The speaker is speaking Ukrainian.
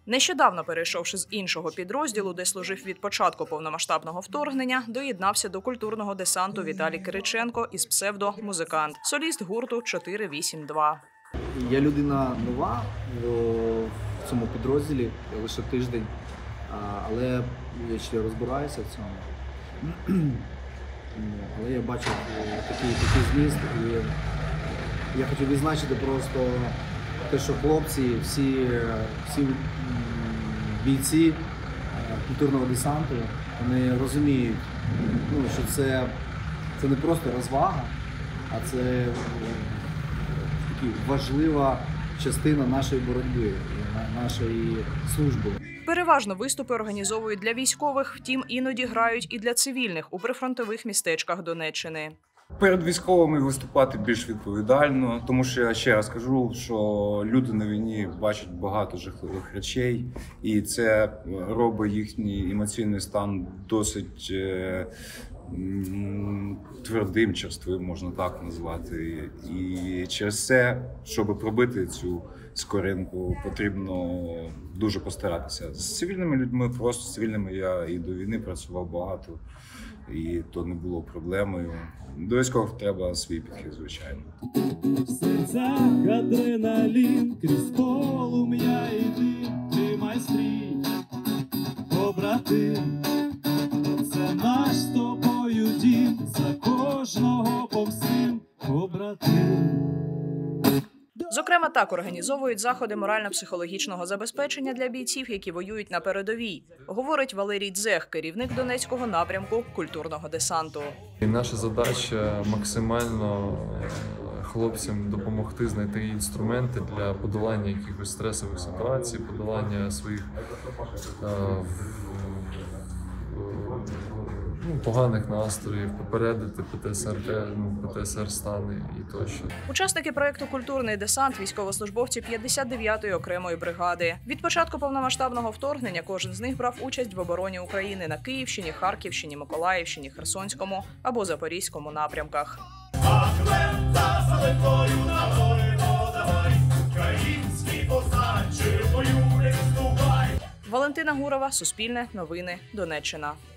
Нещодавно, перейшовши з іншого підрозділу, де служив від початку повномасштабного вторгнення, доєднався до культурного десанту Віталій Кириченко із псевдо «Музикант», соліст гурту 482. Я людина нова в цьому підрозділі, лише тиждень, але я ще розбираюся в цьому. Але я бачив такий зміст, і я хотів відзначити просто те, що хлопці, всі бійці культурного десанту, вони розуміють, що це не просто розвага, а це важлива частина нашої боротьби, нашої служби. Переважно виступи організовують для військових, втім іноді грають і для цивільних у прифронтових містечках Донеччини. Перед військовими виступати більш відповідально, тому що я ще раз кажу, що люди на війні бачать багато жахливих речей, і це робить їхній емоційний стан досить твердим, черствим, можна так назвати. І через це, щоб пробити цю скоринку, потрібно дуже постаратися. З цивільними людьми, просто з цивільними я і до війни працював багато, і то не було проблемою. До військових треба свій підхід, звичайно. В серцях адреналін, крізь полум'я йди, тримай стрій, побратим, це наш з тобою дім, за кожного повсім, побратим. Зокрема, так організовують заходи морально-психологічного забезпечення для бійців, які воюють на передовій, говорить Валерій Дзех, керівник Донецького напрямку культурного десанту. Наша задача максимально хлопцям допомогти знайти інструменти для подолання якихось стресових ситуацій, подолання своїх поганих настроїв, попередити ПТСР стани і тощо. Учасники проєкту «Культурний десант» – військовослужбовці 59-ї окремої бригади. Від початку повномасштабного вторгнення кожен з них брав участь в обороні України на Київщині, Харківщині, Миколаївщині, Херсонському або Запорізькому напрямках. Валентина Гурова, Суспільне, Новини, Донеччина.